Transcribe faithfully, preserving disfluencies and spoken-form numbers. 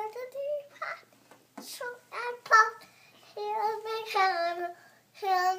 the teapot. So and pot. Here's my hammer. Here's